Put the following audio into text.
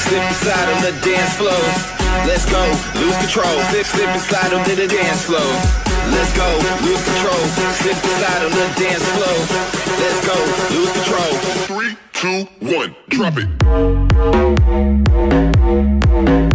slip inside on the dance floor. Let's go, lose control, slip inside on the dance floor. Let's go, lose control, slip inside on the dance floor. Let's go, lose control. 3, 2, 1, drop it.